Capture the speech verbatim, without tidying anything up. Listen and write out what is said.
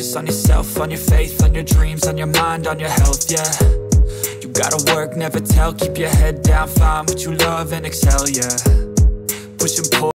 focus on yourself, on your faith, on your dreams, on your mind, on your health, yeah. You gotta work, never tell, keep your head down, find what you love and excel, yeah. Push and pull